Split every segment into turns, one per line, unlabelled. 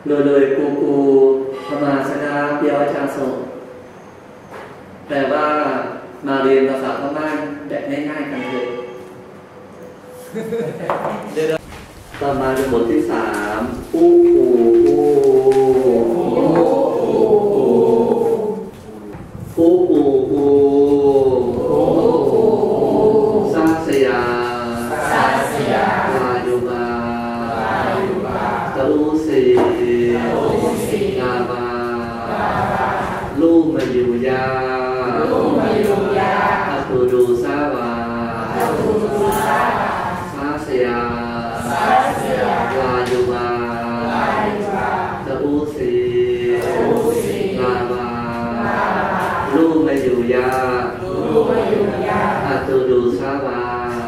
เลยกูธรรมาสนาเปียวชาโซแปลว่ามาเรียนภาษาพม่าแบบง่ายๆกันเลยต่อมาเป็นบทที่3ปูซาสยาลาโยบาตะอุสีลาบาลูมายุยาอัตุดูซาวาซาสยาลาโยบาตะอุสีลาบาลูมายุยาอัตุดูซาวา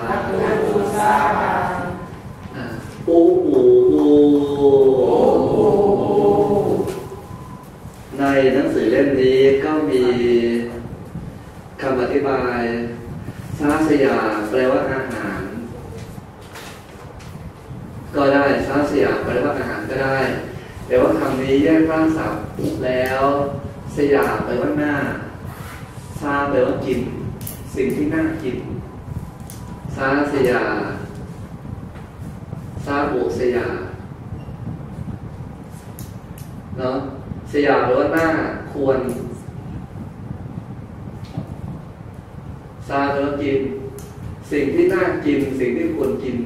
ในหนังสือเล่มนี้ก็มีคำอธิบายซาสยาแปลว่าอาหารก็ได้ซาสยาแปลว่าอาหารก็ได้แต่ว่าคำนี้แยกร่างศัพท์แล้วสยาแปลว่าหน้าซาแปลว่ากินสิ่งที่น่ากินซาสยาซาบุสยาเนาะสยาแปลว่าหน้าควรซาแปลว่ากินสิ่งที่น่ากินสิ่งที่ควรกิน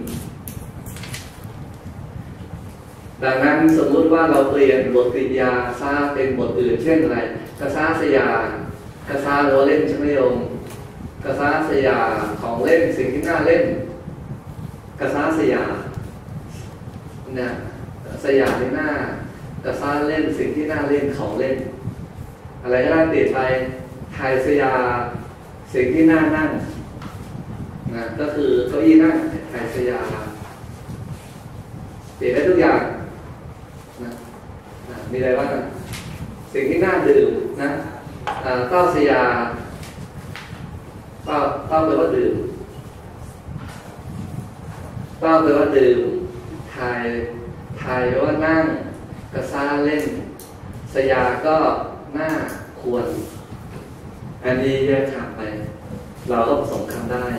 ดังนั้นสมมุติว่าเราเปลี่ยนบทกริยาซาเป็นบทอื่นเช่นอะไรกะซาสยากะซาแปลว่าเล่นใช่ไหมโยมกะซาสยาของเล่นสิ่งที่น่าเล่นกะซาสยาเนี่ยสยาในหน้ากะซาเล่นสิ่งที่น่าเล่นของเล่นอะไรก็ได้ติดไปไทยสยาสิ่งที่น่านั่งนะก็คือเก้าอี้นั่งไทยสยาติดได้ทุกอย่างนะมีอะไรบ้างสิ่งที่น่าดื่มนะเต้าสยาเต้าแปลว่าดื่มเต้าแปลว่าดื่มไทยแปลว่านั่งกระซ่าเล่นสยาก็น่าควรอันนี้แยกขาดไปเราก็ผสมคำได้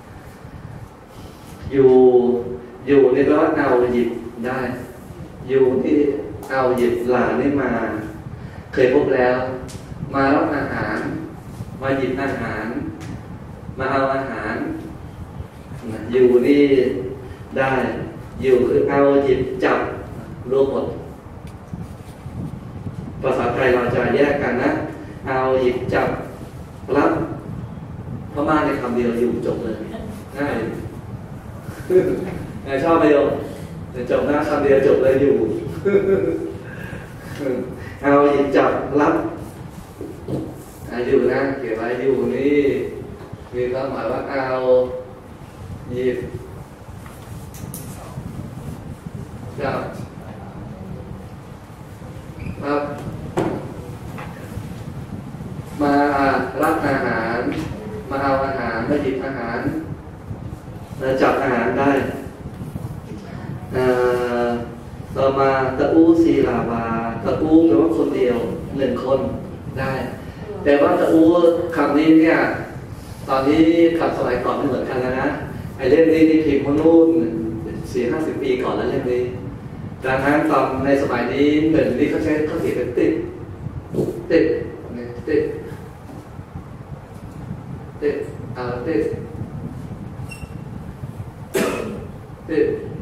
อยู่นี่แปลว่าเอาหยิบได้อยู่ที่เอาหยิบหลานนี่มาเคยพบแล้วมารับอาหารมาหยิบอาหารมาเอาอาหารอยู่นี่ได้อยู่คือเอาหยิบจับรวมหมดภาษาไทยเราจะแยกกันนะเอาหยิบจับรับพม่าในคำเดียวอยู่จบเลยง่ายชอบไหมโยมจบหน้าคำเดียวจบเลยอยู่เอาหยิบจับรับอยู่นะเขียนไว้อยู่นี่มีความหมายว่าเอาหยิบจับรับมารับอาหารมาเอาอาหารมาหยิบอาหารมาจับอาหารได้ต่อมาตะอูซีลาวาตะอูแปลว่าคนเดียว1คนได้แต่ว่าตะอูคำนี้เนี่ยตอนนี้คำสมัยก่อนไม่เหมือนกันแล้วนะไอเล่มนี้ที่พิมพ์คนนู้น40-50 ปีก่อนแล้วเล่มนี้ดังนั้นตอนในสมัยนี้เหมือนนี้เขาเขียนเป็นติดติดติดติดติดติด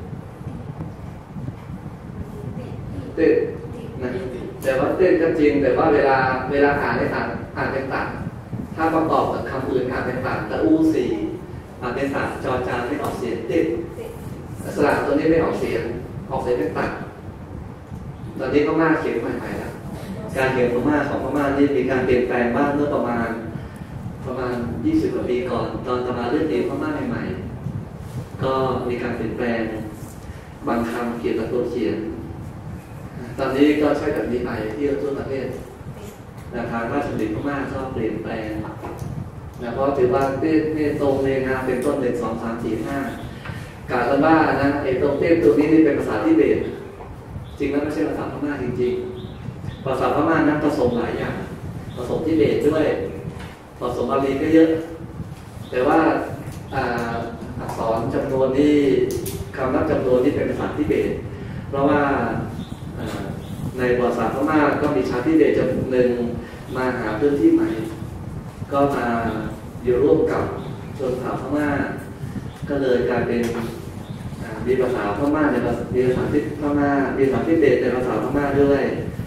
ติดนะแต่ว่าติดก็จริงแต่ว่าเวลาอ่านให้อ่านเป็นตัดถ้าประกอบกับคำอื่นอ่านเป็นตัดตะอูสีอ่านเป็นตัดจอจานไม่ออกเสียงติดสระตัวนี้ไม่ออกเสียงเป็นตัดตอนนี้พม่าเขียนใหม่ๆแล้วการเขียนพม่าของพม่านี่มีการเปลี่ยนแปลงบ้างเมื่อประมาณ20 กว่าปีก่อนตอนมาเรื่องเรียนพม่าใหม่ๆก็มีการเปลี่ยนแปลงบางคำเกี่ยวกับตัวเขียนตอนนี้ก็ใช้แบบนี้ไปที่ทั่วประเทศทางราชบัณฑิตพม่าก็เปลี่ยนแปลงเพราะถือว่าเต้ตรงในงานเป็นต้น1 2 3 4 5การบ้านนะไอ้ตรงเต้ตัวนี้นี่เป็นภาษาทิเบตจริงแล้วไม่ใช่ภาษาพม่าจริงๆภาษาพม่านั้นผสมหลายอย่างผสมทิเบตด้วยผสมบาลีก็เยอะแต่ว่าอักษรจำนวนที่คำนับจำนวนที่เป็นภาษาทิเบตเพราะว่าในภาษาพม่าก็มีชาวทิเบตจำนวนหนึ่งมาหาพื้นที่ใหม่ก็มาอยู่ร่วมกับชนเผ่าพม่าก็เลยกลายเป็นมีภาษาพม่าในมีภาษาที่พม่ามีภาษาทิเบตในภาษาพม่าด้วย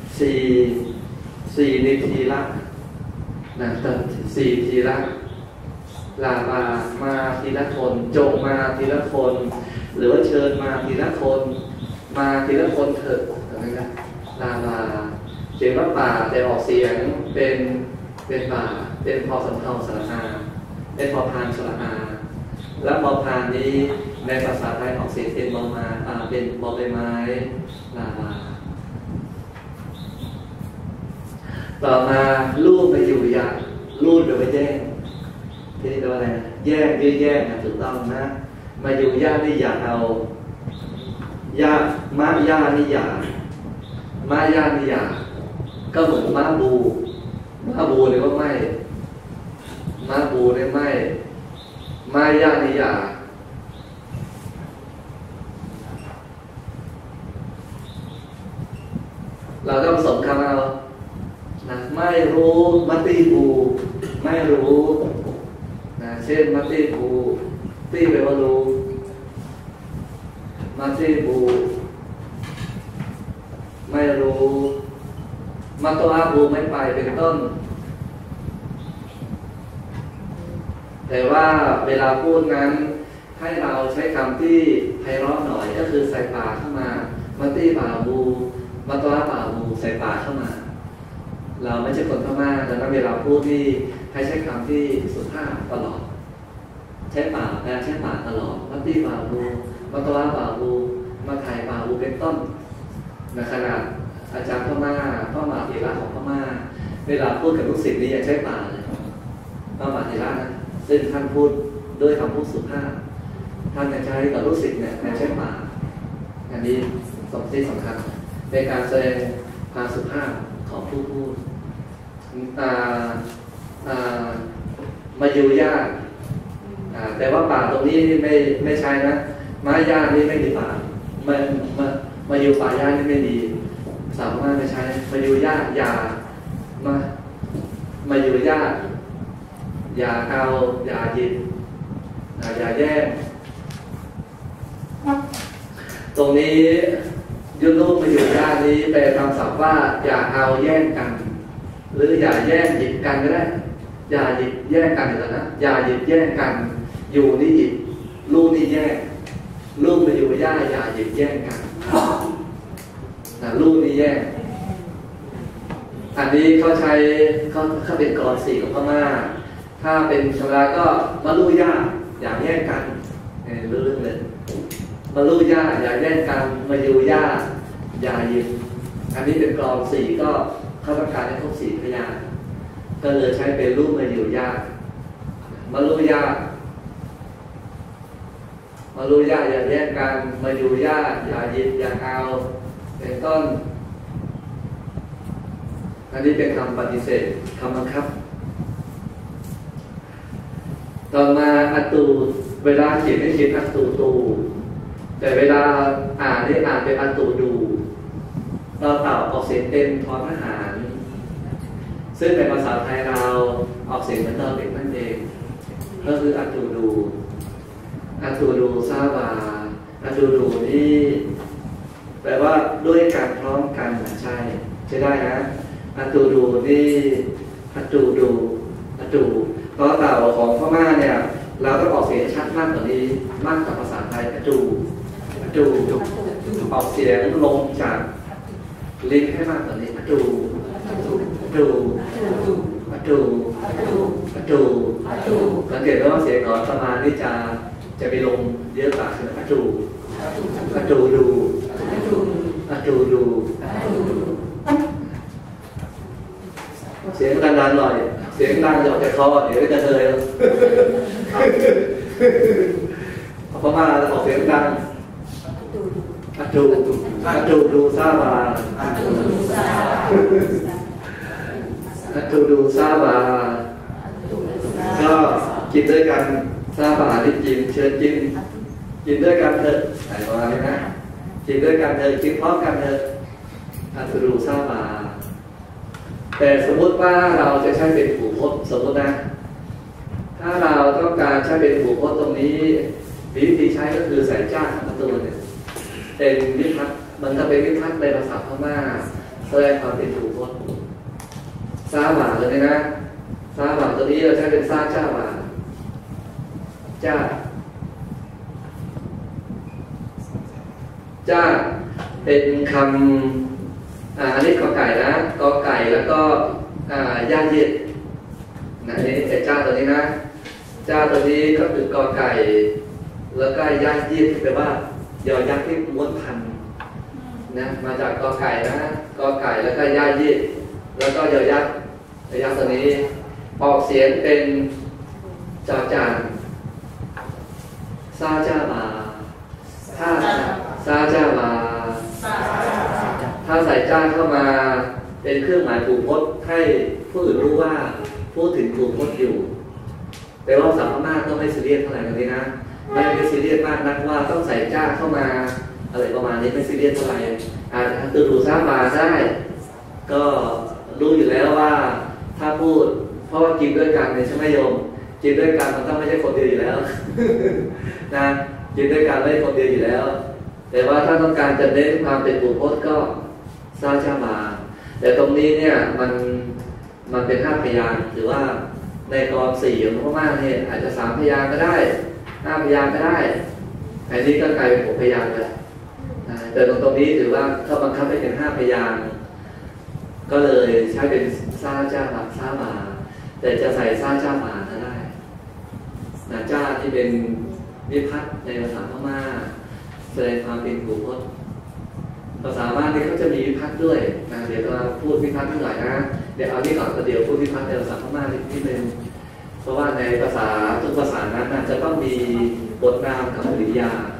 สี่นิทีละนะสี่ทีละลาบามาทีละคนจงมาทีละคนหรือว่าเชิญมาทีละคนมาทีละคนเถิดนะครับลาบาเขียนว่าป่าแต่ออกเสียงเป็นป่าเป็นพอสำเภาสระอาเป็นพอพานสระอาและพอพานนี้ในภาษาไทยออกเสียงเป็นบอมาเป็นบอใบไม้ลาบาต่อมาลูกไปอยู่ยากลูกไปแย่งที่นี่แปลว่าอะไรนะแย่งแย่งนะถูกต้องนะมาอยู่ยากนี่อยากเอายากม้าย่านี่อยากม้าย่านี่อยากก็เหมือนม้าบูเลยว่าไม่ม้าบูเลยไม่ม้าย่านี่อยากเราต้องผสมคำเอานะไม่รู้มัตติบูไม่รู้นะเช่นมัตติบูตีแปลว่ารู้มัตติบูไม่รู้มัตตวาบูไม่ไปเป็นต้นแต่ว่าเวลาพูดนั้นให้เราใช้คำที่ไพเราะหน่อยก็คือใส่ปากเข้ามามัตติบาบูมัตตวาบาบูใส่ปากเข้ามาเราไม่ใช่คนพม่าดังนั้นเวลาพูดที่ให้ใช้คำที่สุภาพตลอดใช้ปากใช้ปากตลอดมัตติบาบูมัตตวาบาบูมาไทยบาบูเป็นต้นในขณะอาจารย์พม่าพระมหาเถระของพม่าเวลาพูดกับลูกศิษย์นี่ยังใช้ปากเลยพระมหาเถระนะซึ่งท่านพูดด้วยคำพูดสุภาพท่านจะใช้กับลูกศิษย์เนี่ยใช้ปากอันนี้ที่สำคัญในการแสดงความสุภาพของผู้พูดมาอยู่ยากแต่ว่าป่าตรงนี้ไม่ใช่นะไม้ย่านี่ไม่ดีป่ามาอยู่ป่าย่านี่ไม่ดีสามารถไม่ใช่มาอยู่ยากอย่ามาอยู่ยากอย่าเอาอย่าหยิบอย่าแย่งตรงนี้ยุโรปมาอยู่ยากนี้แปลคำศัพท์ว่าอย่าเอาแย่งกันหรืออย่าแย่งหยิบกันก็ได้อย่าหยิบแย่งกันเหรอนะอย่าหยิบแย่งกันอยู่นี่หยิบลูกนี่แย่งลูกมาอยู่ยากอย่าหยิบแย่งกันลูกนี่แย่งอันนี้เขาใช้เขาเป็นกรสี่ของพม่าถ้าเป็นชาวลาก็มาลูกยากอย่าแย่งกันเรื่องเลยมาลูกยากอย่าแย่งกันมาอยู่ยากอย่าหยิบอันนี้เป็นกรสี่ก็เขาต้องการให้ครบสี่พยางค์ก็เลยใช้เป็นรูปมาอยู่ยากมาลูกยากมาลูกยากอย่าแย่งกันมาอยู่ยากอย่าหยิบอย่าเอาเป็นต้นอันนี้เป็นคำปฏิเสธคำบังคับต่อมาอัตูเวลาเขียนให้เขียนอัตูตูแต่เวลาอ่านให้อ่านเป็นอัตูดูเราเต่าออกเสียงเป็นทอทหารซึ่งในภาษาไทยเราออกเสียงเหมือนตอนเด็กนั่นเองก็คืออัตูดูอัตูดูซาบาอัตูดูนี่แปลว่าด้วยการพร้อมกันใช่ได้นะอัตูดูนี่อัตูดูอัตูตอนเต่าของพม่าเนี่ยเราต้องออกเสียงชัดมากกว่านี้มากกว่าภาษาไทยอัตูออกเสียงลงจากลิ้นให้มากกว่านี้อัตูสังเกตว่าเสียงของสมานี่จะมีลงเยอะกว่าคืออัตูดูเสียงดังๆหน่อยเสียงดังจะออกจากคอเดี๋ยวจะเลยพม่าออกเสียงดังอัตูดูซาบาอัตูดูซาบาก็กินด้วยกันซาบาที่กินเชิญกินด้วยกันเถอะไหนประมาณนี้นะกินด้วยกันเถอะกินพร้อมกันเถอะอัตูดูซาบาแต่สมมติว่าเราจะใช้เป็นผูกพจน์สมมตินะถ้าเราต้องการใช้เป็นผูกพจน์ตรงนี้วิธีใช้ก็คือใส่จ้าของตัวเนี่ยเป็นวิพัฒน์มันก็เป็นวิพัฒน์ในภาษาพม่าแสดงความเป็นผูกพจน์ซาบาเลยนะซาบาตัวนี้เราใช้เป็นซาจ้าบาจ้าเป็นคำอันนี้กอไก่นะกอไก่แล้วก็ย่ายืดนะนี่ไอ้จ้าตัวนี้นะจ้าตัวนี้ก็คือกอไก่แล้วก็ย่ายืดที่แปลว่ายอยักษ์ที่ม้วนพันนะมาจากกอไก่นะกอไก่แล้วก็ย่ายืดแล้วก็ยอยักษ์ตัวนี้ออกเสียงเป็นจอจานซาจ้ามาถ้าซาจ้ามาถ้าใส่จ้าเข้ามาเป็นเครื่องหมายผูกพจน์ให้ผู้อื่นรู้ว่าพูดถึงผูกพจน์อยู่แต่ว่าสามพม่าก็ไม่ซีเรียสเท่าไหร่กันนี้นะไม่ซีเรียสมากนักว่าต้องใส่จ้าเข้ามาอะไรประมาณนี้ไม่ซีเรียสเท่าไหร่อาจจะตื่นรู้ทราบมาได้ก็รู้อยู่แล้วว่าถ้าพูดเพราะว่ากินด้วยกันเนี่ยใช่ไหมโยมกินด้วยกันมันต้องไม่ใช่คนเดียวอยู่แล้วนะกินด้วยกันไม่ใช่คนเดียวอยู่แล้วแต่ว่าถ้าต้องการจะเน้นความเป็นผูกพจน์ก็ซาจ้ามาแต่ตรงนี้เนี่ยมันเป็น5 พยางค์หรือว่าในกร4ของพม่าเนี่ยอาจจะ3 พยางค์ก็ได้5 พยางค์ก็ได้อันนี้ก็กลายเป็น6 พยางค์เลยแต่ตรงนี้ถือว่าถ้าบังคับให้เป็น5 พยางค์ก็เลยใช้เป็นซาจ้ามาซามาแต่จะใส่ซาจ้ามาก็ได้นะจ้าที่เป็นวิพัฒน์ในภาษาพม่าแสดงความเป็นผูกพจน์ภาษาบ้านนี่เขาจะมีวิพัฒน์ด้วยนะเดี๋ยวเราพูดวิพัฒน์หน่อยนะเดี๋ยวเอาที่ก่อนเดี๋ยวพูดวิพัฒน์ในภาษาพม่านิดนึงเพราะว่าในภาษาทุกภาษานั้นจะต้องมีบทนามกับกริยา